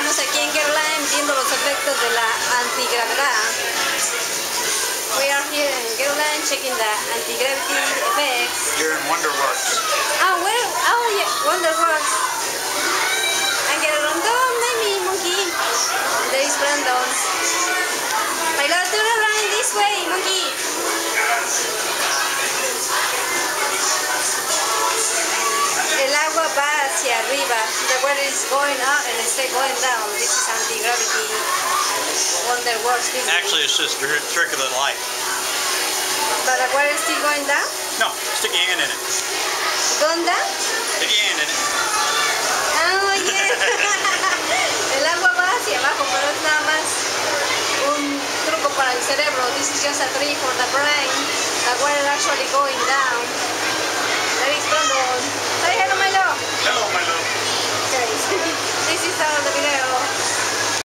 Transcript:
Estamos aquí en Goulding viendo los efectos de la antigravedad. We are here in Goulding checking the antigravity effects. You're in WonderWorks. Oh, where? Oh, yeah, WonderWorks. And get Rondon, maybe monkey. There is Brandon. I gotta turn around this way, monkey. El agua va hacia arriba. The water is going up and it's going down. This is anti-gravity. WonderWorks. Actually, it's just a trick of the light. But the water is still going down? No, stick your hand in it. Going down? Stick your hand in it. Oh, yeah. El agua va hacia abajo, pero es nada más un truco para el cerebro. This is just a trick for the brain. The water actually going down. There is Brandon. Say hello, Milo. Hello, my love.